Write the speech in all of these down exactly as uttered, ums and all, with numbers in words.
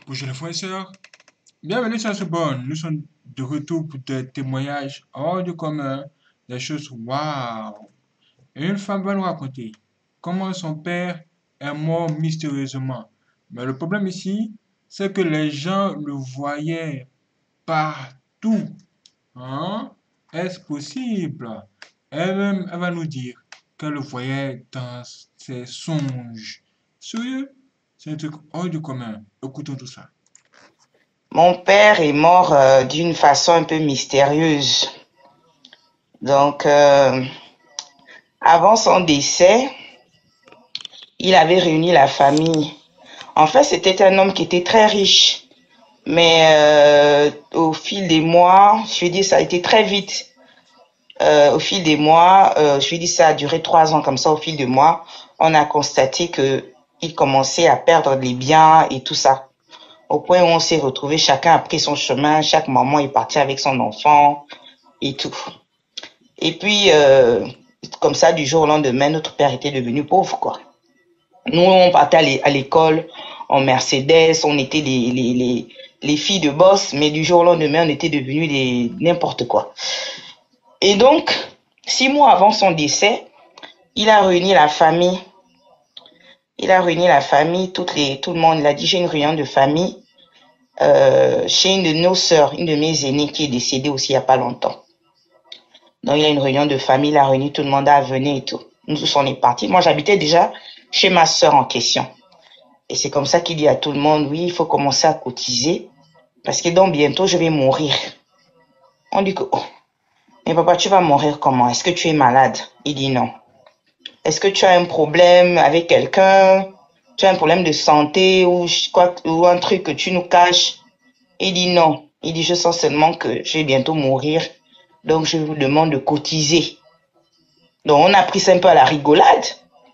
Bonjour les frères et sœurs, bienvenue sur ce bon. Nous sommes de retour pour des témoignages hors du commun, des choses waouh. Et une femme va nous raconter comment son père est mort mystérieusement. Mais le problème ici, c'est que les gens le voyaient partout. Hein? Est-ce possible? Elle-même, elle va nous dire qu'elle le voyait dans ses songes. Sérieux? C'est un truc hors du commun. Écoutons tout ça. Mon père est mort euh, d'une façon un peu mystérieuse. Donc, euh, avant son décès, il avait réuni la famille. En fait, c'était un homme qui était très riche. Mais euh, au fil des mois, je lui dis, ça a été très vite. Euh, au fil des mois, euh, je lui dis, ça a duré trois ans comme ça. Au fil des mois, on a constaté que il commençait à perdre les biens et tout ça. Au point où on s'est retrouvés, chacun a pris son chemin, chaque maman est partie avec son enfant et tout. Et puis, euh, comme ça, du jour au lendemain, notre père était devenu pauvre, quoi. Nous, on partait à l'école en Mercedes, on était les, les, les, les filles de boss, mais du jour au lendemain, on était devenus des n'importe quoi. Et donc, six mois avant son décès, il a réuni la famille. Il a réuni la famille, toutes les, tout le monde. Il a dit, j'ai une réunion de famille euh, chez une de nos sœurs, une de mes aînées qui est décédée aussi il n'y a pas longtemps. Donc, il y a une réunion de famille, il a réuni tout le monde à venir et tout. Nous tous, on est partis. Moi, j'habitais déjà chez ma sœur en question. Et c'est comme ça qu'il dit à tout le monde, oui, il faut commencer à cotiser parce que donc bientôt, je vais mourir. On dit que, oh, mais papa, tu vas mourir comment? Est-ce que tu es malade? Il dit non. Est-ce que tu as un problème avec quelqu'un? Tu as un problème de santé ou, quoi, ou un truc que tu nous caches? Il dit non. Il dit, je sens seulement que je vais bientôt mourir. Donc, je vous demande de cotiser. Donc, on a pris ça un peu à la rigolade.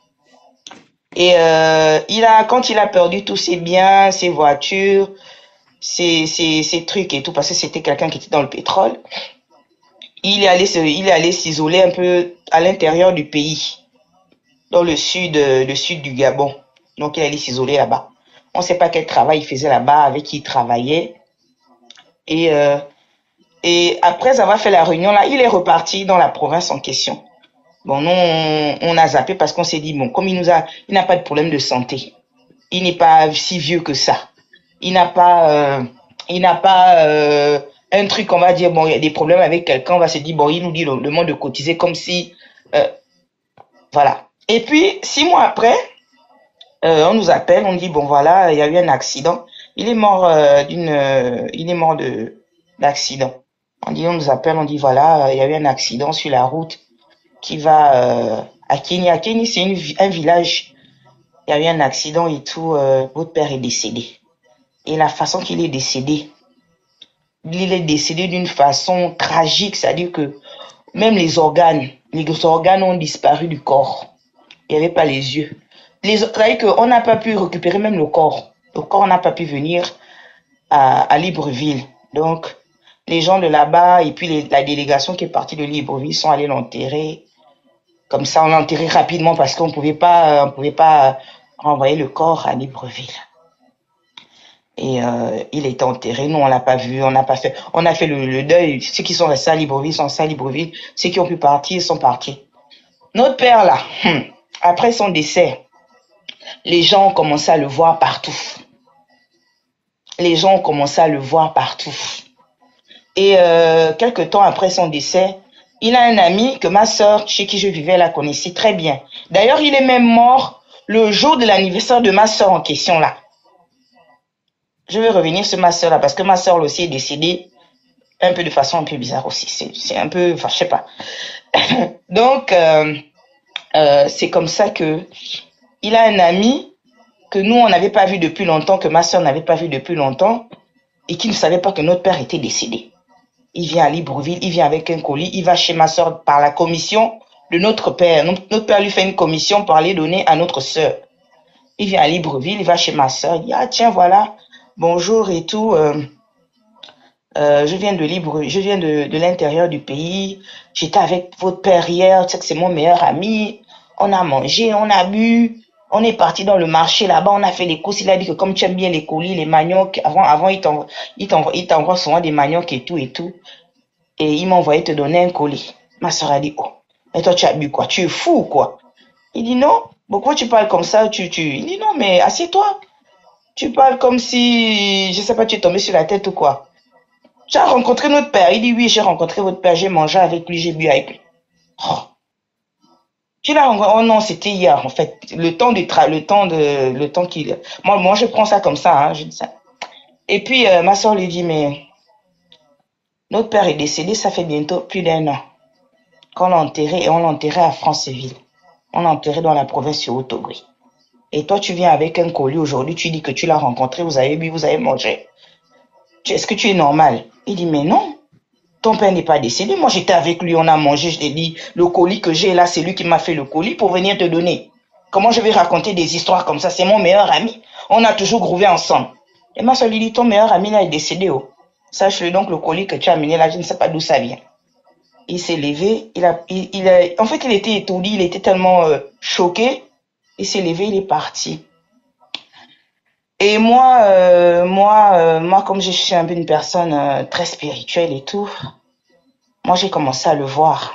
Et euh, il a, quand il a perdu tous ses biens, ses voitures, ses, ses, ses trucs et tout, parce que c'était quelqu'un qui était dans le pétrole, il est allé se, il est allé s'isoler un peu à l'intérieur du pays, dans le sud, le sud du Gabon. Donc, il est allé s'isoler là-bas. On ne sait pas quel travail il faisait là-bas, avec qui il travaillait. Et, euh, et après avoir fait la réunion là, il est reparti dans la province en question. Bon, nous, on, on a zappé parce qu'on s'est dit, bon, comme il nous a, il n'a pas de problème de santé. Il n'est pas si vieux que ça. Il n'a pas, euh, il n'a pas euh, un truc, on va dire, bon, il y a des problèmes avec quelqu'un, on va se dire, bon, il nous dit le, le monde de cotiser comme si, euh, voilà. Et puis, six mois après, euh, on nous appelle, on dit, bon, voilà, il y a eu un accident. Il est mort euh, d'une, euh, il est mort de d'accident. On dit, on nous appelle, on dit, voilà, il y a eu un accident sur la route qui va euh, à Kenya. Kenya, c'est une, un village. Il y a eu un accident et tout. Euh, votre père est décédé. Et la façon qu'il est décédé, il est décédé d'une façon tragique. C'est-à-dire que même les organes, les organes ont disparu du corps. Il n'y avait pas les yeux. C'est-à-dire qu'on n'a pas pu récupérer même le corps. Le corps n'a pas pu venir à, à Libreville. Donc, les gens de là-bas et puis les, la délégation qui est partie de Libreville sont allés l'enterrer. Comme ça, on l'a enterré rapidement parce qu'on ne pouvait pas, on pouvait pas renvoyer le corps à Libreville. Et euh, il est enterré. Nous, on l'a pas vu, on n'a pas fait, on a fait le, le deuil. Ceux qui sont restés à Libreville sont restés à Libreville. Ceux qui ont pu partir sont partis. Notre père là, hum, après son décès, les gens ont commencé à le voir partout. Les gens ont commencé à le voir partout. Et euh, quelques temps après son décès, il a un ami que ma sœur, chez qui je vivais, la connaissait très bien. D'ailleurs, il est même mort le jour de l'anniversaire de ma sœur en question là. Je vais revenir sur ma sœur là parce que ma sœur aussi est décédée un peu de façon un peu bizarre aussi. C'est un peu, enfin, je sais pas. Donc, euh, euh, c'est comme ça que il a un ami que nous, on n'avait pas vu depuis longtemps, que ma sœur n'avait pas vu depuis longtemps et qui ne savait pas que notre père était décédé. Il vient à Libreville, il vient avec un colis, il va chez ma soeur par la commission de notre père. Notre père lui fait une commission pour aller donner à notre soeur. Il vient à Libreville, il va chez ma soeur, il dit, ah tiens, voilà, bonjour et tout, euh, euh, je viens de Libreville, je viens de, de l'intérieur du pays, j'étais avec votre père hier, tu sais que c'est mon meilleur ami, on a mangé, on a bu, On est parti dans le marché là-bas, on a fait les courses. Il a dit que comme tu aimes bien les colis, les maniocs, avant, avant il t'envoie il t'envoie- il t'envoie souvent des maniocs et tout et tout. Et il m'a envoyé te donner un colis. Ma soeur a dit, oh, et toi tu as bu quoi? Tu es fou ou quoi? Il dit non, pourquoi tu parles comme ça? Tu, tu... Il dit non, mais assieds-toi. Tu parles comme si, je sais pas, tu es tombé sur la tête ou quoi. Tu as rencontré notre père. Il dit oui, j'ai rencontré votre père, j'ai mangé avec lui, j'ai bu avec lui. Oh, tu l'as rencontré? Oh non, c'était hier en fait. Le temps de tra... le temps de le temps qu'il. Moi, moi, je prends ça comme ça, hein, je dis ça. Et puis euh, ma soeur lui dit mais notre père est décédé, ça fait bientôt plus d'un an. Qu'on l'a enterré et on l'a enterré à Franceville. On l'a enterré dans la province sur Haut-Ogri. Et toi, tu viens avec un colis aujourd'hui, tu dis que tu l'as rencontré, vous avez bu, vous avez mangé. Est-ce que tu es normal? Il dit mais non. Ton père n'est pas décédé. Moi, j'étais avec lui, on a mangé. Je t'ai dit, le colis que j'ai là, c'est lui qui m'a fait le colis pour venir te donner. Comment je vais raconter des histoires comme ça? C'est mon meilleur ami. On a toujours grouvé ensemble. Et ma soeur lui dit, ton meilleur ami là est décédé. Oh. Sache-le donc, le colis que tu as amené là, je ne sais pas d'où ça vient. Il s'est levé. Il a, il, il a, en fait, il était étourdi. Il était tellement euh, choqué. Il s'est levé, il est parti. Et moi, euh, moi, euh, moi, comme je suis un peu une personne euh, très spirituelle et tout, moi, j'ai commencé à le voir.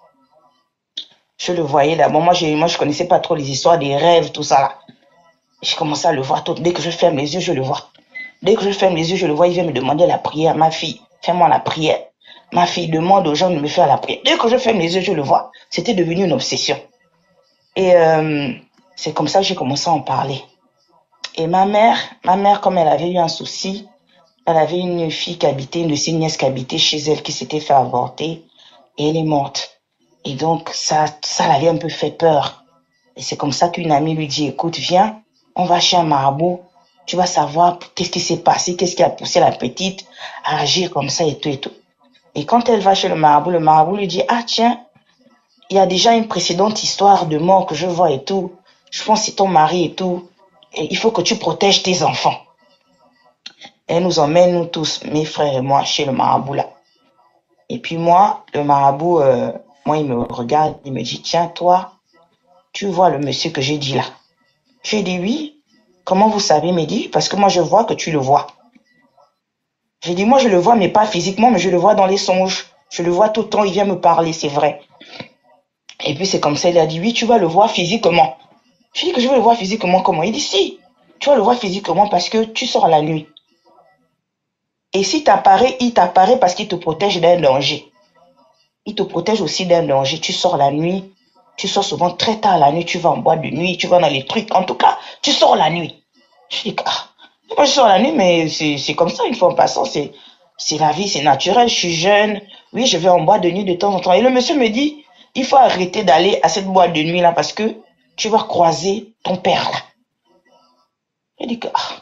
Je le voyais là. Bon, moi, je, moi, je connaissais pas trop les histoires des rêves, tout ça là. J'ai commencé à le voir tout. Dès que je ferme les yeux, je le vois. Dès que je ferme les yeux, je le vois. Il vient me demander la prière. Ma fille, fais-moi la prière. Ma fille demande aux gens de me faire la prière. Dès que je ferme les yeux, je le vois. C'était devenu une obsession. Et euh, c'est comme ça que j'ai commencé à en parler. Et ma mère, ma mère, comme elle avait eu un souci, elle avait une fille qui habitait, une de ses nièces qui habitait chez elle, qui s'était fait avorter, et elle est morte. Et donc, ça, ça l'avait un peu fait peur. Et c'est comme ça qu'une amie lui dit, écoute, viens, on va chez un marabout, tu vas savoir qu'est-ce qui s'est passé, qu'est-ce qui a poussé la petite à agir comme ça et tout et tout. Et quand elle va chez le marabout, le marabout lui dit, ah tiens, il y a déjà une précédente histoire de mort que je vois et tout. Je pense que c'est ton mari et tout. Et il faut que tu protèges tes enfants. Elle nous emmène, nous tous, mes frères et moi, chez le marabout là. Et puis moi, le marabout, euh, moi, il me regarde, il me dit, tiens, toi, tu vois le monsieur que j'ai dit là. J'ai dit oui. Comment vous savez? Il me dit, parce que moi, je vois que tu le vois. J'ai dit, moi, je le vois, mais pas physiquement, mais je le vois dans les songes. Je le vois tout le temps, il vient me parler, c'est vrai. Et puis, c'est comme ça, il a dit, oui, tu vas le voir physiquement. Je dis que je veux le voir physiquement comment? Il dit, si, tu vas le voir physiquement parce que tu sors la nuit. Et si t'apparaît, il t'apparaît parce qu'il te protège d'un danger. Il te protège aussi d'un danger. Tu sors la nuit, tu sors souvent très tard la nuit, tu vas en boîte de nuit, tu vas dans les trucs. En tout cas, tu sors la nuit. Je dis, ah, moi je sors la nuit, mais c'est comme ça, une fois en passant, c'est la vie, c'est naturel, je suis jeune. Oui, je vais en boîte de nuit de temps en temps. Et le monsieur me dit, il faut arrêter d'aller à cette boîte de nuit là parce que tu vas croiser ton père là. Je dis que, ah.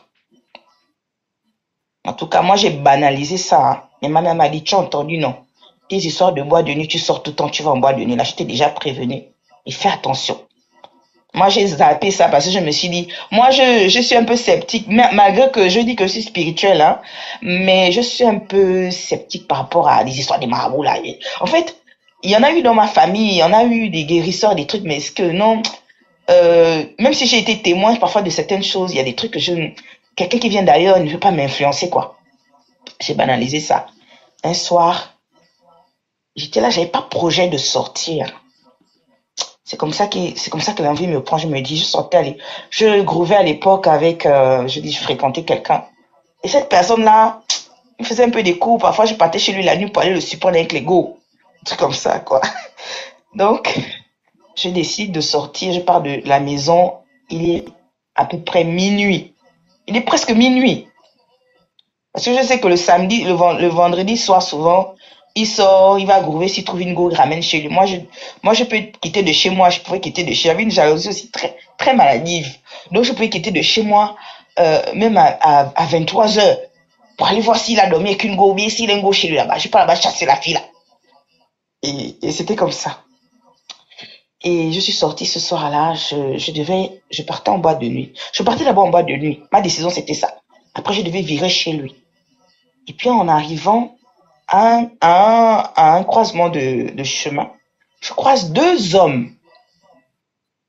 En tout cas, moi j'ai banalisé ça. Hein. Mais ma mère m'a dit, tu as entendu, non? Tes histoires de boîte de nuit, tu sors tout le temps, tu vas en boîte de nuit. Là, je t'ai déjà prévenu. Et fais attention. Moi, j'ai zappé ça parce que je me suis dit, moi, je, je suis un peu sceptique, malgré que je dis que je suis spirituel, hein, mais je suis un peu sceptique par rapport à des histoires des marabouts, là. En fait, il y en a eu dans ma famille, il y en a eu des guérisseurs, des trucs, mais est-ce que non, euh, même si j'ai été témoin parfois de certaines choses, il y a des trucs que je, quelqu'un qui vient d'ailleurs ne veut pas m'influencer, quoi. J'ai banalisé ça. Un soir, j'étais là, j'avais pas projet de sortir. C'est comme ça que c'est comme ça que l'envie me prend. Je me dis, je sortais, aller, je grouvais à l'époque avec, euh, je dis, je fréquentais quelqu'un. Et cette personne-là, il faisait un peu des cours. Parfois, je partais chez lui la nuit pour aller le surprendre avec les go. Un truc comme ça, quoi. Donc, je décide de sortir. Je pars de la maison. Il est à peu près minuit. Il est presque minuit. Parce que je sais que le samedi, le, le vendredi soir, souvent, il sort, il va grouver, s'il trouve une go, il ramène chez lui. Moi, je, moi, je peux quitter de chez moi, je pouvais quitter de chez moi. J'avais une jalousie aussi très, très maladive. Donc, je pouvais quitter de chez moi, euh, même à, à, à vingt-trois heures, pour aller voir s'il a dormi avec une go, ou bien s'il a une go chez lui là-bas. Je peux là-bas chasser la fille là. Et, et c'était comme ça. Et je suis sortie ce soir-là, je, je devais, je partais en boîte de nuit. Je partais d'abord en boîte de nuit. Ma décision, c'était ça. Après, je devais virer chez lui. Et puis, en arrivant à un, à un, à un croisement de, de chemin, je croise deux hommes.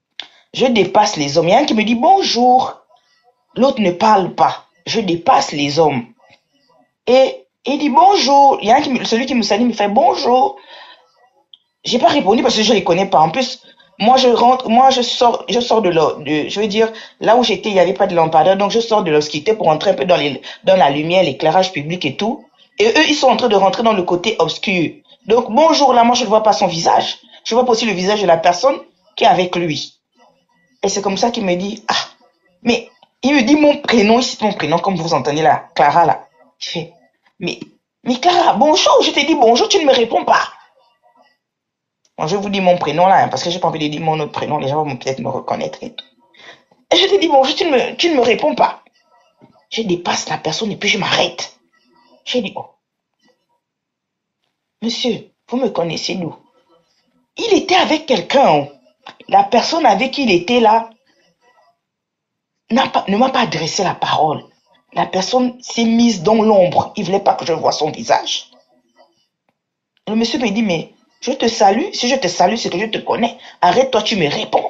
Je dépasse les hommes. Il y a un qui me dit bonjour. L'autre ne parle pas. Je dépasse les hommes. Et il dit bonjour. Il y a un qui me, celui qui me salue me fait bonjour. J'ai pas répondu parce que je les connais pas. En plus, moi je rentre, moi je sors, je sors de là, de, je veux dire, là où j'étais, il n'y avait pas de lampadaire, donc je sors de l'obscurité pour entrer un peu dans les, dans la lumière, l'éclairage public et tout. Et eux, ils sont en train de rentrer dans le côté obscur. Donc bonjour, là, moi je ne vois pas son visage. Je vois pas aussi le visage de la personne qui est avec lui. Et c'est comme ça qu'il me dit, ah, mais il me dit mon prénom, il cite mon prénom, comme vous entendez là, Clara là. Il fait, mais, mais Clara, bonjour, je te dis bonjour, tu ne me réponds pas. Bon, je vous dis mon prénom là, hein, parce que j'ai pas envie de dire mon autre prénom, les gens vont peut-être me reconnaître et tout. Et je te dis bonjour, tu ne me, tu ne me réponds pas. Je dépasse la personne et puis je m'arrête. Je dis, oh, monsieur, vous me connaissez d'où? Il était avec quelqu'un. La personne avec qui il était là n'a pas, ne m'a pas adressé la parole. La personne s'est mise dans l'ombre. Il ne voulait pas que je voie son visage. Le monsieur me dit, mais je te salue. Si je te salue, c'est que je te connais. Arrête-toi, tu me réponds.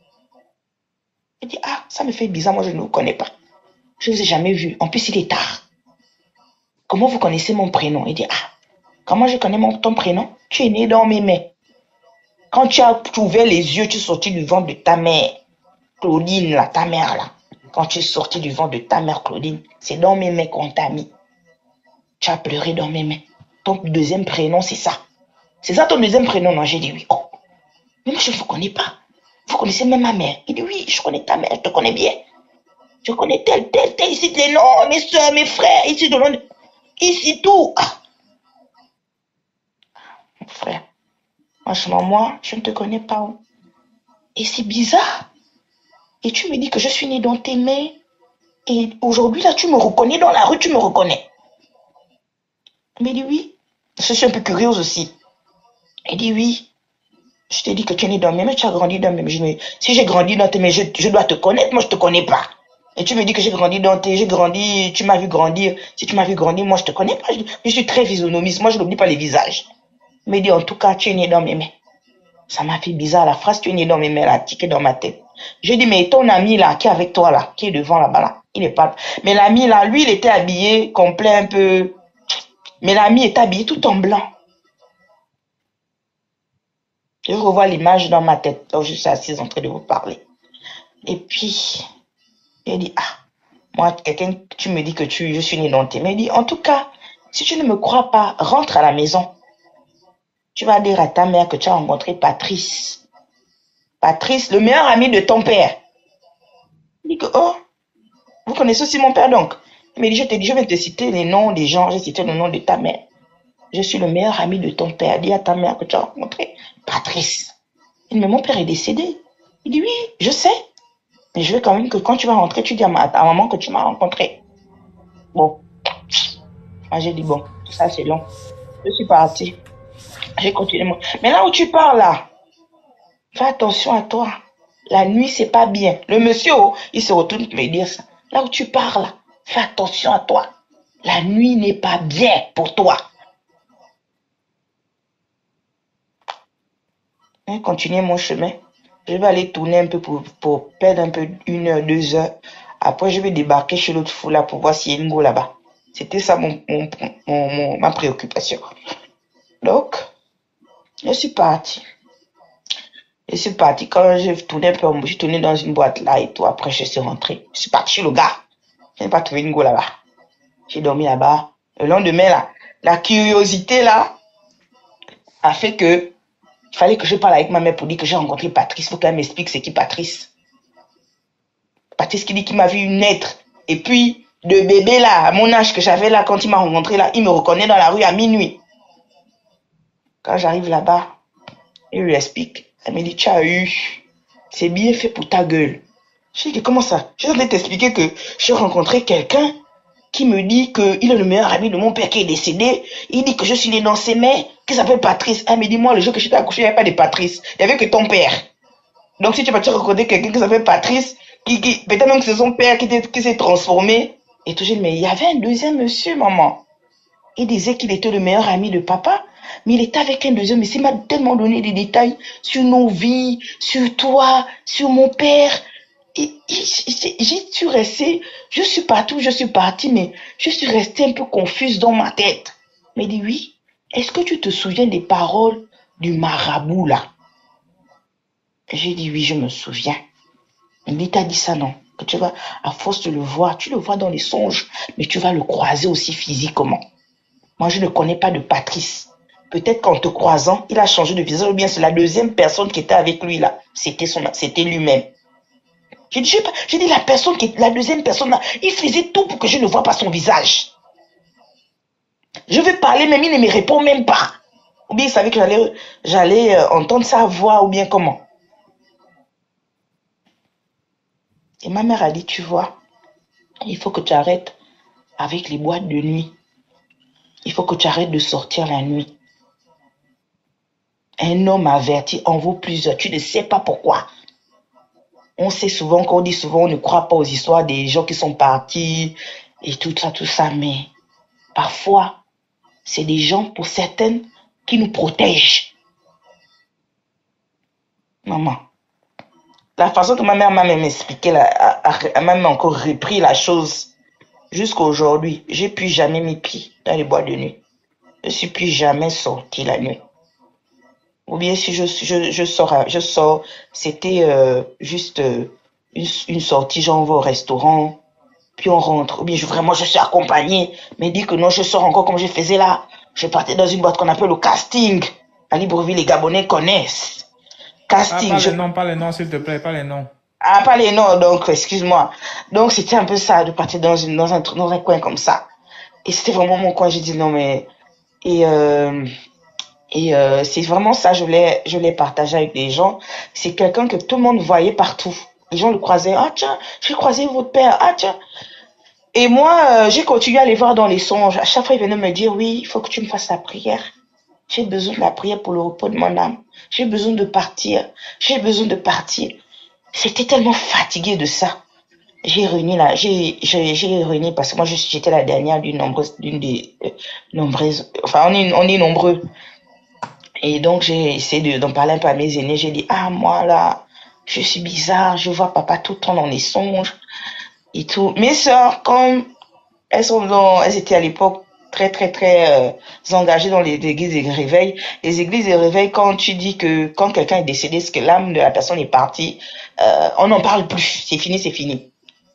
Il dit, ah, ça me fait bizarre, moi je ne vous connais pas. Je ne vous ai jamais vu. En plus, il est tard. Comment vous connaissez mon prénom? Il dit, ah, comment je connais mon, ton prénom? Tu es né dans mes mains. Quand tu as ouvert les yeux, tu es sorti du ventre de ta mère. Claudine, là, ta mère, là. Quand tu es sorti du ventre de ta mère, Claudine, c'est dans mes mains qu'on t'a mis. Tu as pleuré dans mes mains. Ton deuxième prénom, c'est ça. C'est ça ton deuxième prénom? Non, j'ai dit oui. Oh, mais moi, je ne vous connais pas. Vous connaissez même ma mère. Il dit oui, je connais ta mère, je te connais bien. Je connais tel, tel, tel, ici les noms, mes soeurs, mes frères, ici de Londres. Ici tout. Ah. Mon frère, franchement, moi, je ne te connais pas. Et c'est bizarre. Et tu me dis que je suis née dans tes mains. Et aujourd'hui, là, tu me reconnais dans la rue, tu me reconnais. Il me dit oui. Je suis un peu curieuse aussi. Il dit oui. Je t'ai dit que tu es né dans mes mains, tu as grandi dans mes mains. Je me, si j'ai grandi dans tes mains, je, je dois te connaître. Moi, je ne te connais pas. Et tu me dis que j'ai grandi dans tes... J'ai grandi, tu m'as vu grandir. Si tu m'as vu grandir, moi, je ne te connais pas. Je, je suis très physionomiste. Moi, je n'oublie pas les visages. Il me dit, en tout cas, tu es né dans mes mains. Ça m'a fait bizarre, la phrase, tu es né dans mes mains, là, tiqué dans ma tête. Je dis, mais ton ami, là, qui est avec toi, là, qui est devant, là-bas, là, il n'est pas... Mais l'ami, là, lui, il était habillé complet, un peu... Mais l'ami est habillé tout en blanc. Je revois l'image dans ma tête, là où je suis assise en train de vous parler. Et puis, il dit, ah, moi, quelqu'un, tu me dis que tu, je suis né dans tes mains. Il dit, en tout cas, si tu ne me crois pas, rentre à la maison. Tu vas dire à ta mère que tu as rencontré Patrice. Patrice, le meilleur ami de ton père. Il dit que, oh, vous connaissez aussi mon père donc. Il me dit, je te dis, je vais te citer les noms des gens, j'ai cité le nom de ta mère. Je suis le meilleur ami de ton père. Dis à ta mère que tu as rencontré Patrice. Il dit, mais mon père est décédé. Il dit, oui, je sais. Mais je veux quand même que quand tu vas rentrer, tu dis à, ma, à ta maman que tu m'as rencontré. Bon. Moi, j'ai dit, bon, ça c'est long. Je suis partie. J'ai continué. Mais là où tu pars, là, fais attention à toi. La nuit, c'est pas bien. Le monsieur, oh, il se retourne pour me dire ça. Là où tu pars, là, fais attention à toi. La nuit n'est pas bien pour toi. Je vais continuer mon chemin. Je vais aller tourner un peu pour, pour perdre un peu une heure, deux heures. Après, je vais débarquer chez l'autre fou là pour voir s'il y a une go là-bas. C'était ça mon, mon, mon, mon, ma préoccupation. Donc, je suis partie. Je suis partie. Quand j'ai tourné un peu, je suis tourné dans une boîte là et tout. Après, je suis rentrée. Je suis partie chez le gars. Je n'ai pas trouvé une go là-bas. J'ai dormi là-bas. Le lendemain là, la curiosité là a fait que il fallait que je parle avec ma mère pour dire que j'ai rencontré Patrice. Il faut qu'elle m'explique c'est qui Patrice. Patrice qui dit qu'il m'a vu naître. Et puis, de bébé là, à mon âge que j'avais là, quand il m'a rencontré là, il me reconnaît dans la rue à minuit. Quand j'arrive là-bas, il lui explique. Elle me dit, tu as eu, c'est bien fait pour ta gueule. Je dis, comment ça? Je vais t'expliquer que j'ai rencontré quelqu'un qui me dit qu'il est le meilleur ami de mon père qui est décédé. Il dit que je suis né dans ses mains, qui s'appelle Patrice. Elle me dit, moi, le jour que j'étais accouché, il n'y avait pas de Patrice. Il n'y avait que ton père. Donc, si tu vas te rencontrer quelqu'un qui s'appelle Patrice, qui, qui peut-être même que c'est son père qui, qui s'est transformé. Et tout, je dis, mais il y avait un deuxième monsieur, maman. Il disait qu'il était le meilleur ami de papa. Mais il était avec un deuxième, mais il m'a tellement donné des détails sur nos vies, sur toi, sur mon père. Et, j'y suis restée, je suis partout, je suis partie, mais je suis restée un peu confuse dans ma tête. Mais il dit oui, est-ce que tu te souviens des paroles du marabout là? J'ai dit oui, je me souviens. Il dit, t'as dit ça non? Que tu vas, à force de le voir, tu le vois dans les songes, mais tu vas le croiser aussi physiquement. Moi, je ne connais pas de Patrice. Peut-être qu'en te croisant, il a changé de visage, ou bien c'est la deuxième personne qui était avec lui là. C'était son, c'était lui-même. J'ai dit, j'ai dit, la personne qui, la deuxième personne là, il faisait tout pour que je ne vois pas son visage. Je veux parler, mais il ne me répond même pas. Ou bien il savait que j'allais, j'allais euh, entendre sa voix, ou bien comment. Et ma mère a dit, tu vois, il faut que tu arrêtes avec les boîtes de nuit. Il faut que tu arrêtes de sortir la nuit. Un homme averti en vaut plusieurs. Tu ne sais pas pourquoi. On sait souvent, qu'on dit souvent, on ne croit pas aux histoires des gens qui sont partis et tout ça, tout ça. Mais parfois, c'est des gens, pour certaines, qui nous protègent. Maman, la façon que ma mère m'a même expliqué, elle m'a même encore repris la chose. Jusqu'à aujourd'hui, j'ai plus jamais mis pied dans les boîtes de nuit. Je ne suis plus jamais sorti la nuit. Ou bien si je, je, je sors, je sors, c'était euh, juste euh, une, une sortie, genre on va au restaurant, puis on rentre. Ou bien je, vraiment je suis accompagnée, mais dit que non, je sors encore comme je faisais là. Je partais dans une boîte qu'on appelle le casting. À Libreville, les Gabonais connaissent. Casting. Ah, pas je... les noms, pas les noms, s'il te plaît, pas les noms. Ah, pas les noms, donc excuse-moi. Donc c'était un peu ça, de partir dans, une, dans, un, dans un coin comme ça. Et c'était vraiment mon coin, j'ai dit non mais... Et... Euh... Et euh, c'est vraiment ça, je l'ai, je l'ai partagé avec les gens. C'est quelqu'un que tout le monde voyait partout. Les gens le croisaient. Ah tiens, j'ai croisé votre père. Ah tiens. Et moi, euh, j'ai continué à les voir dans les songes. À chaque fois, ils venaient me dire, oui, il faut que tu me fasses la prière. J'ai besoin de la prière pour le repos de mon âme. J'ai besoin de partir. J'ai besoin de partir. C'était tellement fatigué de ça. J'ai réuni là, j'ai, j'ai, j'ai réuni parce que moi, j'étais la dernière d'une nombreuse, d'une des euh, nombreuses. Enfin, on est, on est nombreux. Et donc, j'ai essayé d'en parler un peu à mes aînés. J'ai dit, ah, moi, là, je suis bizarre. Je vois papa tout le temps dans les songes et tout. Mes sœurs, comme elles sont dans, elles étaient à l'époque très, très, très euh, engagées dans les églises et réveils. Les églises et réveils, quand tu dis que quand quelqu'un est décédé, c'est que l'âme de la personne est partie, euh, on n'en parle plus. C'est fini, c'est fini.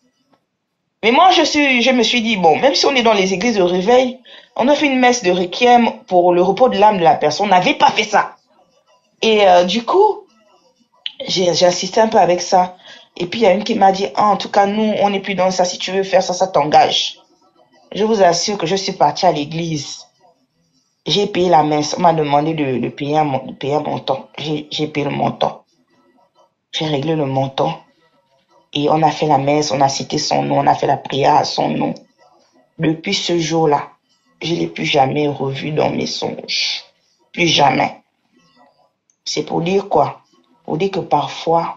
Mais moi, je suis, je me suis dit, bon, même si on est dans les églises de réveil, on a fait une messe de requiem pour le repos de l'âme de la personne. On n'avait pas fait ça. Et euh, du coup, j'ai, j'ai assisté un peu avec ça. Et puis, il y a une qui m'a dit, ah, en tout cas, nous, on n'est plus dans ça. Si tu veux faire ça, ça t'engage. Je vous assure que je suis partie à l'église. J'ai payé la messe. On m'a demandé de, de, payer un, de payer un montant. J'ai, j'ai payé le montant. J'ai réglé le montant. Et on a fait la messe, on a cité son nom, on a fait la prière à son nom. Depuis ce jour-là, je ne l'ai plus jamais revu dans mes songes. Plus jamais. C'est pour dire quoi? Pour dire que parfois,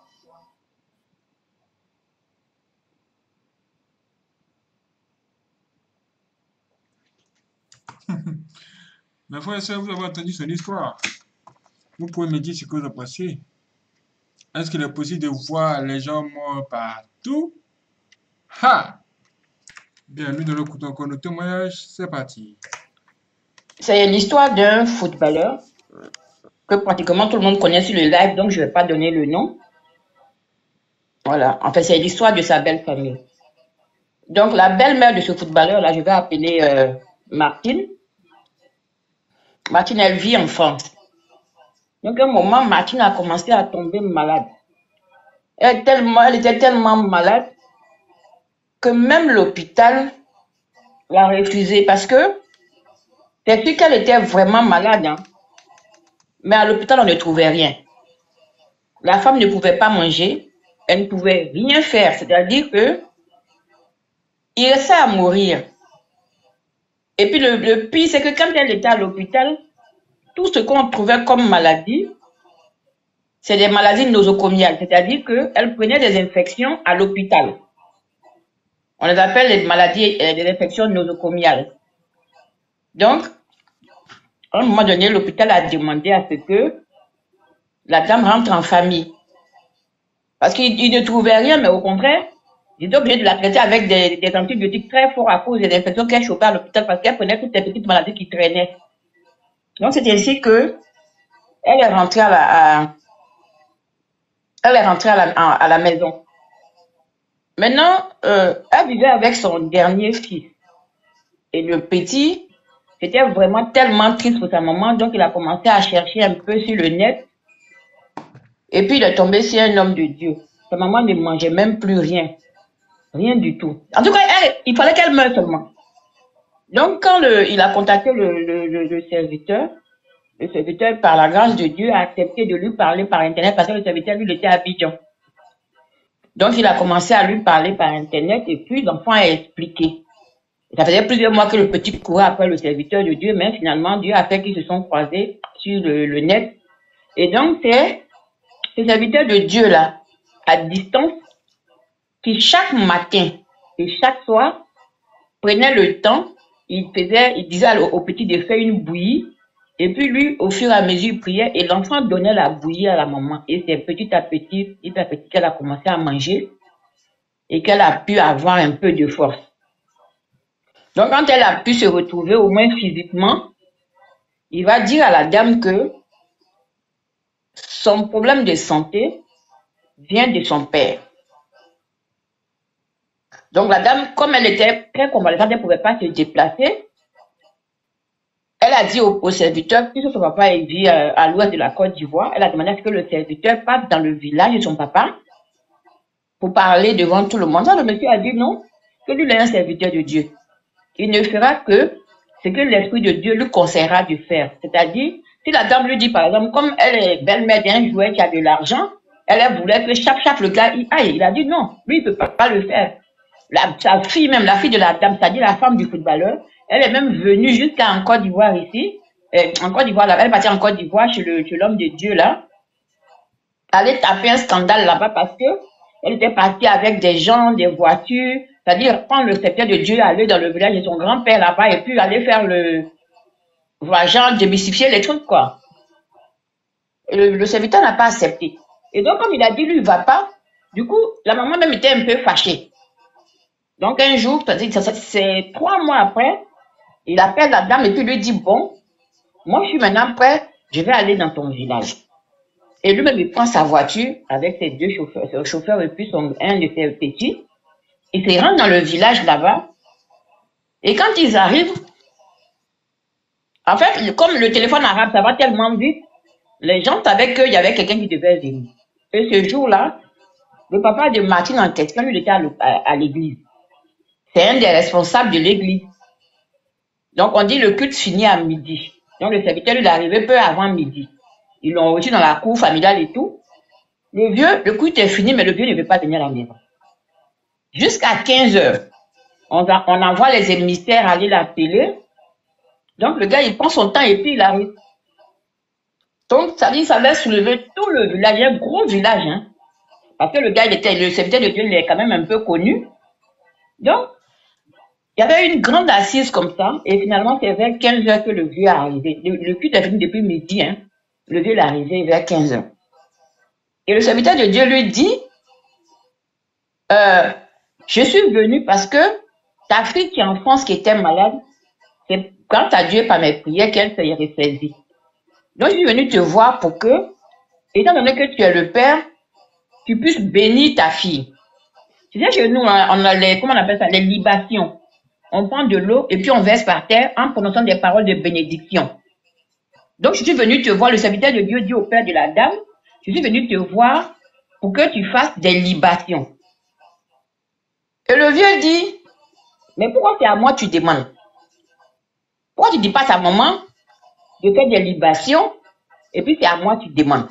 Mais frère et soeur, vous avez entendu son histoire. Vous pouvez me dire ce que vous en pensez. Est-ce qu'il est possible de voir les gens morts partout? Ha! Bien, nous allons écouter encore nos témoignages. C'est parti. C'est l'histoire d'un footballeur que pratiquement tout le monde connaît sur le live, donc je ne vais pas donner le nom. Voilà, en fait, c'est l'histoire de sa belle famille. Donc, la belle-mère de ce footballeur-là, je vais appeler euh, Martine. Martine, elle vit en France. Donc, à un moment, Martine a commencé à tomber malade. Elle, tellement, elle était tellement malade que même l'hôpital l'a refusée parce que c'est sûr qu'elle était vraiment malade, hein. Mais à l'hôpital, on ne trouvait rien. La femme ne pouvait pas manger, elle ne pouvait rien faire, c'est-à-dire que il restait à mourir. Et puis le, le pire, c'est que quand elle était à l'hôpital, tout ce qu'on trouvait comme maladie, c'est des maladies nosocomiales, c'est-à-dire qu'elle prenait des infections à l'hôpital. On les appelle les maladies, euh, des infections nosocomiales. Donc, À un moment donné, l'hôpital a demandé à ce que la dame rentre en famille. Parce qu'il ne trouvait rien, mais au contraire, ils étaient obligés de la traiter avec des, des antibiotiques très forts à cause des infections qu'elle chopait à l'hôpital parce qu'elle prenait toutes les petites maladies qui traînaient. Donc, c'est ainsi que elle est rentrée à la, à, elle est rentrée à la, à, à la maison. Maintenant, euh, elle vivait avec son dernier fils. Et le petit, c'était vraiment tellement triste pour sa maman, donc il a commencé à chercher un peu sur le net. Et puis, il est tombé sur un homme de Dieu. Sa maman ne mangeait même plus rien. Rien du tout. En tout cas, elle, il fallait qu'elle meure seulement. Donc, quand le, il a contacté le, le, le, le serviteur, le serviteur, par la grâce de Dieu, a accepté de lui parler par Internet parce que le serviteur, lui, il était à Abidjan. Donc, il a commencé à lui parler par Internet et puis l'enfant a expliqué. Ça faisait plusieurs mois que le petit courait après le serviteur de Dieu, mais finalement, Dieu a fait qu'ils se sont croisés sur le, le net. Et donc, c'est ce serviteur de Dieu-là, à distance, qui chaque matin et chaque soir prenait le temps, il faisait, il disait au, au petit de faire une bouillie, et puis lui, au fur et à mesure, il priait, et l'enfant donnait la bouillie à la maman. Et c'est petit à petit, petit à petit qu'elle a commencé à manger, et qu'elle a pu avoir un peu de force. Donc, quand elle a pu se retrouver, au moins physiquement, il va dire à la dame que son problème de santé vient de son père. Donc, la dame, comme elle était très convalescente, elle ne pouvait pas se déplacer. Elle a dit au, au serviteur, puisque son papa vit à, à l'ouest de la Côte d'Ivoire, elle a demandé à ce que le serviteur passe dans le village de son papa pour parler devant tout le monde. Ça, le monsieur a dit non, que lui, il est un serviteur de Dieu. Il ne fera que ce que l'Esprit de Dieu lui conseillera de faire. C'est-à-dire, si la dame lui dit, par exemple, comme elle est belle-mère d'un jouet qui a de l'argent, elle voulait que chaque, chaque le gars y aille. Il a dit non, lui, il ne peut pas, pas le faire. La, sa fille même, la fille de la dame, c'est-à-dire la femme du footballeur, elle est même venue jusqu'en Côte d'Ivoire ici, euh, en Côte d'Ivoire, elle est partie en Côte d'Ivoire chez le, chez l'homme de Dieu là, aller taper un scandale là-bas parce que elle était partie avec des gens, des voitures, c'est-à-dire prendre le secteur de Dieu, aller dans le village de son grand-père là-bas et puis aller faire le, voilà, genre démystifier les trucs quoi. Et le, le serviteur n'a pas accepté. Et donc comme il a dit lui il va pas, du coup la maman même était un peu fâchée. Donc un jour, c'est trois mois après, il appelle la dame et puis lui dit, bon, moi je suis maintenant prêt, je vais aller dans ton village. Et lui-même il prend sa voiture avec ses deux chauffeurs, son chauffeur et puis son, un de ses petits. Il se rend dans le village là-bas. Et quand ils arrivent, en fait, comme le téléphone arabe, ça va tellement vite, les gens savaient qu'il y avait quelqu'un qui devait venir. Et ce jour-là, le papa de Martine en question, lui, il était à l'église. C'est un des responsables de l'église. Donc, on dit le culte finit à midi. Donc, le serviteur, il est arrivé peu avant midi. Ils l'ont reçu dans la cour familiale et tout. Le vieux, le culte est fini, mais le vieux ne veut pas venir à la maison. Jusqu'à quinze heures, on, on envoie les émissaires aller l'appeler. Donc, le gars, il prend son temps et puis il arrive. Donc, ça dit, ça va soulever tout le village. Il y a un gros village, hein. Parce que le gars, il était, le serviteur de Dieu, il est quand même un peu connu. Donc, il y avait une grande assise comme ça, et finalement, c'est vers quinze heures que le vieux est arrivé. Le, le culte est fini depuis midi, hein. Le vieux est arrivé vers quinze heures. Et le serviteur de Dieu lui dit, euh, je suis venu parce que ta fille qui est en France, qui était malade, c'est grâce à Dieu par mes prières qu'elle s'est ressaisie. Donc, je suis venu te voir pour que, étant donné que tu es le père, tu puisses bénir ta fille. Tu sais, chez nous, on a les, comment on appelle ça, les libations. On prend de l'eau et puis on verse par terre en prononçant des paroles de bénédiction. Donc, je suis venu te voir, le serviteur de Dieu dit au père de la dame, je suis venu te voir pour que tu fasses des libations. Et le vieux dit, mais pourquoi c'est à moi que tu demandes? Pourquoi tu ne dis pas à ta maman de faire des libations et puis c'est à moi que tu demandes?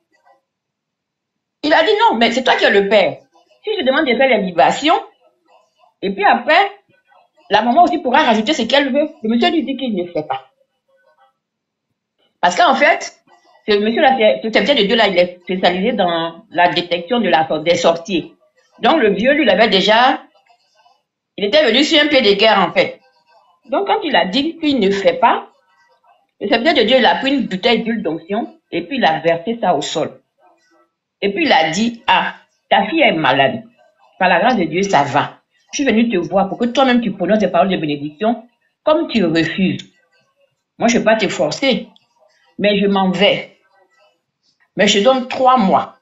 Il a dit non, mais c'est toi qui es le père. Si je demande de faire les libations, et puis après, la maman aussi pourra rajouter ce qu'elle veut. Le monsieur lui dit qu'il ne fait pas. Parce qu'en fait, ce monsieur-là, ce serviteur de Dieu là, il est spécialisé dans la détection de la, des sorciers. Donc le vieux, lui, il avait déjà, il était venu sur un pied de guerre en fait. Donc quand il a dit qu'il ne fait pas, Le serviteur de Dieu, il a pris une bouteille d'huile d'onction et puis il a versé ça au sol. Et puis il a dit, ah, ta fille est malade. Par la grâce de Dieu, ça va. Je suis venu te voir pour que toi-même tu prononces des paroles de bénédiction comme tu refuses. Moi, je ne vais pas te forcer, mais je m'en vais. Mais je te donne trois mois.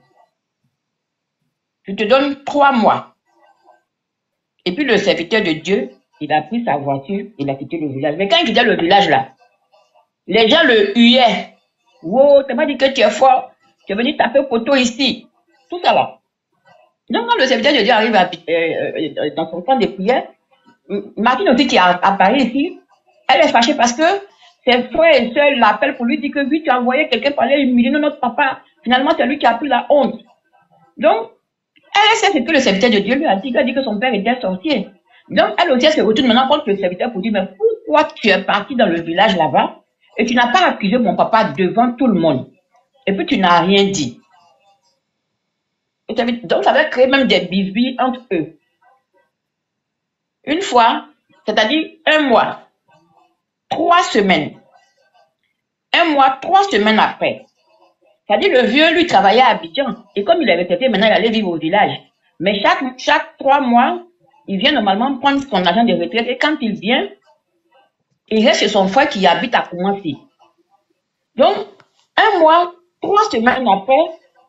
Je te donne trois mois. Et puis le serviteur de Dieu, il a pris sa voiture, il a quitté le village. Mais quand il quittait le village là, les gens le huaient. Wow, tu m'as dit que tu es fort. Tu es venu taper poteau ici. Tout ça là. Donc quand le serviteur de Dieu arrive à, euh, euh, dans son camp de prière, Martine aussi qui apparaît ici, elle est fâchée parce que ses frères et sœurs l'appellent pour lui dire que oui, tu as envoyé quelqu'un pour aller humilier notre papa. Finalement, c'est lui qui a pris la honte. Donc, elle sait ce que le serviteur de Dieu lui a dit. Il a dit que son père était sorcier. Donc, elle aussi, elle se retourne maintenant contre le serviteur pour dire, mais pourquoi tu es parti dans le village là-bas et tu n'as pas accusé mon papa devant tout le monde? Et puis, tu n'as rien dit. Et donc, ça va créer même des bisbilles entre eux. Une fois, c'est-à-dire un mois, trois semaines, un mois, trois semaines après, c'est-à-dire le vieux, lui, travaillait à Abidjan. Et comme il avait été, maintenant, il allait vivre au village. Mais chaque, chaque trois mois, il vient normalement prendre son argent de retraite. Et quand il vient, il reste chez son frère qui habite à Koumassi. Donc, un mois, trois semaines après,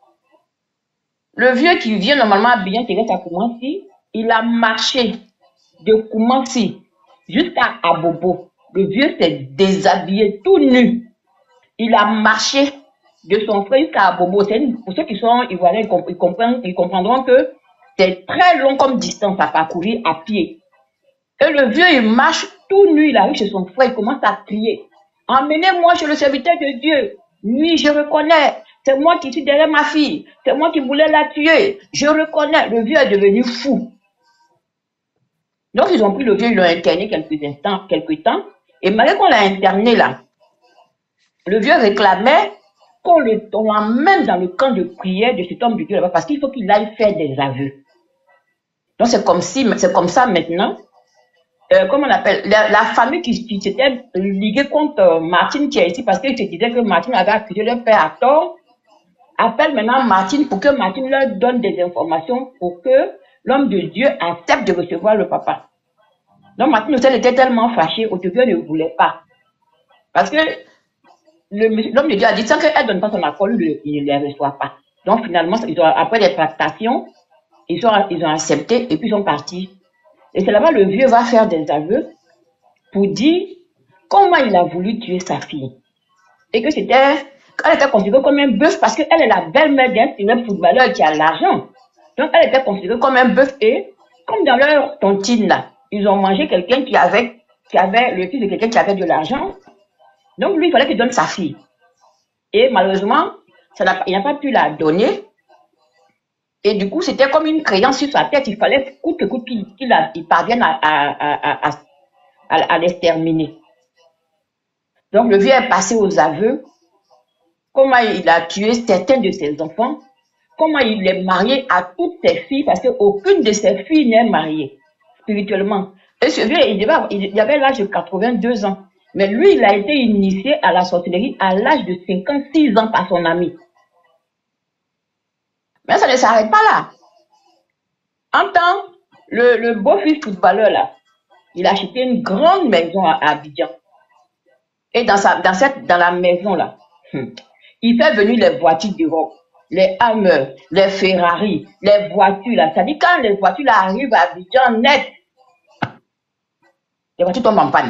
le vieux qui vient normalement à Abidjan, qui reste à Koumassi, il a marché de Koumassi jusqu'à Abobo. Le vieux s'est déshabillé tout nu. Il a marché de son frère jusqu'à Abobo. Pour ceux qui sont ivoiriens, ils, comp ils, comprennent, ils comprendront que c'est très long comme distance à parcourir à pied. Et le vieux, il marche tout nu, il arrive chez son frère, il commence à crier. Emmenez-moi chez le serviteur de Dieu. Oui, je reconnais. C'est moi qui suis derrière ma fille. C'est moi qui voulais la tuer. Je reconnais. Le vieux est devenu fou. Donc, ils ont pris le vieux, ils l'ont interné quelques instants, quelques temps. Et malgré qu'on l'a interné là, le vieux réclamait qu'on l'emmène dans le camp de prière de cet homme de Dieu là-bas parce qu'il faut qu'il aille faire des aveux. Donc, c'est comme si, c'est comme ça maintenant. Euh, comment on appelle, la, la famille qui, qui s'était liguée contre euh, Martine qui est ici parce qu'il se disait que Martine avait accusé leur père à tort, appelle maintenant Martine pour que Martine leur donne des informations pour que l'homme de Dieu accepte de recevoir le papa. Donc Martine aussi, elle était tellement fâchée, au début elle ne voulait pas. Parce que l'homme de Dieu a dit, sans qu'elle ne donne pas son accord, lui, il ne les reçoit pas. Donc finalement, ils ont, après des tractations, ils ont, ils ont accepté et puis ils sont partis. Et c'est là-bas le vieux va faire des aveux pour dire comment il a voulu tuer sa fille. Et que c'était, elle était considérée comme un bœuf parce qu'elle est la belle-mère d'un célèbre footballeur qui a l'argent. Donc elle était considérée comme un bœuf et comme dans leur tontine là, ils ont mangé quelqu'un qui avait, qui avait le fils de quelqu'un qui avait de l'argent. Donc lui, il fallait qu'il donne sa fille. Et malheureusement, ça n'a, il n'a pas pu la donner. Et du coup, c'était comme une créance sur sa tête. Il fallait coûte que coûte qu'il qu'il il parvienne à, à, à, à, à, à l'exterminer. Donc, le vieux est passé aux aveux. Comment il a tué certains de ses enfants. Comment il est marié à toutes ses filles. Parce qu'aucune de ses filles n'est mariée spirituellement. Et ce vieux, il, devait, il avait l'âge de quatre-vingt-deux ans. Mais lui, il a été initié à la sorcellerie à l'âge de cinquante-six ans par son ami. Mais ça ne s'arrête pas là. En temps, le, le beau-fils footballeur là, il a acheté une grande maison à, à Abidjan. Et dans, sa, dans, cette, dans la maison là, hum, il fait venir les voitures d'Europe, les Hammer, les Ferrari, les voitures là. C'est-à-dire quand les voitures là arrivent à Abidjan net, les voitures tombent en panne.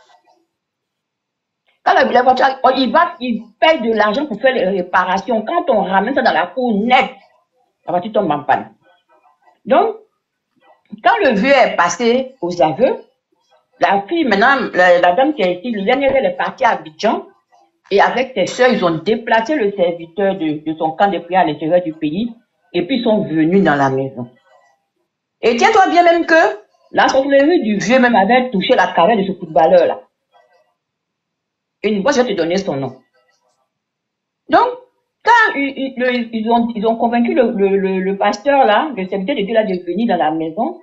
Quand les voitures, il va, il paye de l'argent pour faire les réparations. Quand on ramène ça dans la cour net, la voiture tombe en panne. Donc, quand le vieux est passé aux aveux, la fille, maintenant, la, la dame qui a été, le dernier, elle est partie à Abidjan, et avec ses soeurs, ils ont déplacé le serviteur de, de son camp de prière à l'intérieur du pays, et puis ils sont venus dans la maison. Et tiens-toi bien même que la sorcellerie du vieux même avait touché la carrière de ce footballeur-là. Une fois, je vais te donner son nom. Donc, quand ils, ils, ils, ont, ils ont convaincu le, le, le, le pasteur là, le serviteur de Dieu là, de venir dans la maison,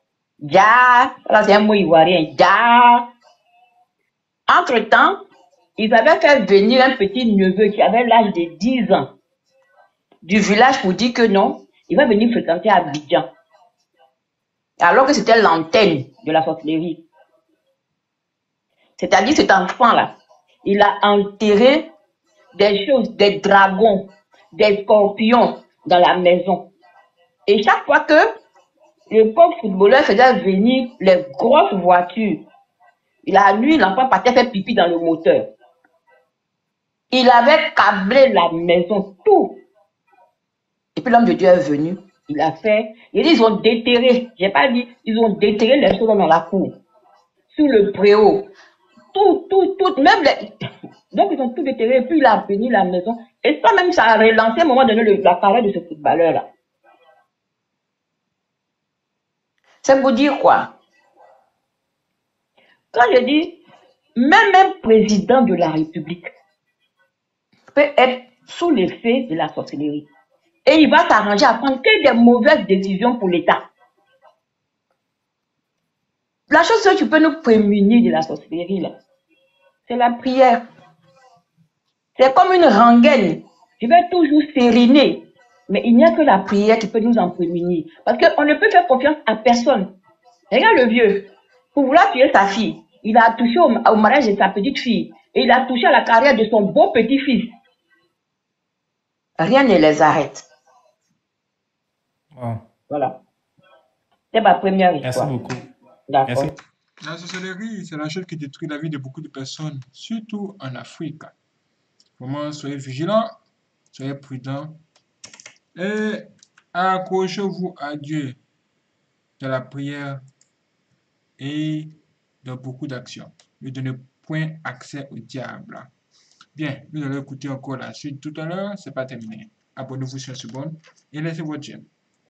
ja, là c'est un mot ivoirien, ja. Entre-temps, ils avaient fait venir un petit neveu qui avait l'âge de dix ans du village pour dire que non, il va venir fréquenter Abidjan. Alors que c'était l'antenne de la sorcellerie. C'est-à-dire cet enfant-là, il a enterré des choses, des dragons, des scorpions dans la maison. Et chaque fois que le pauvre footballeur faisait venir les grosses voitures, la nuit, l'enfant partait faire pipi dans le moteur. Il avait câblé la maison, tout. Et puis l'homme de Dieu est venu, il a fait, il dit, ils ont déterré, j'ai pas dit, ils ont déterré les choses dans la cour, sous le préau, tout, tout, tout, même les... Donc ils ont tout déterré, et puis il a venu la maison, et ça même, ça a relancé à un moment donné le, la carrière de ce footballeur-là. C'est pour dire quoi? Quand je dis, même un président de la République peut être sous l'effet de la sorcellerie. Et il va s'arranger à prendre que des mauvaises décisions pour l'État. La chose que tu peux nous prémunir de la sorcellerie, là, c'est la prière. C'est comme une rengaine. Je vais toujours sériner. Mais il n'y a que la prière qui peut nous en prémunir. Parce qu'on ne peut faire confiance à personne. Regarde le vieux. Pour vouloir tuer sa fille, il a touché au, au mariage de sa petite fille. Et il a touché à la carrière de son beau petit-fils. Rien ne les arrête. Wow. Voilà. C'est ma première Merci histoire. beaucoup. D'accord. Merci. La sorcellerie, c'est la chose qui détruit la vie de beaucoup de personnes, surtout en Afrique. Vraiment, soyez vigilants, soyez prudents et accrochez-vous à Dieu dans la prière et dans beaucoup d'actions. Ne donnez point accès au diable. Bien, nous allons écouter encore la suite tout à l'heure, c'est pas terminé. Abonnez-vous sur ce bon et laissez votre j'aime.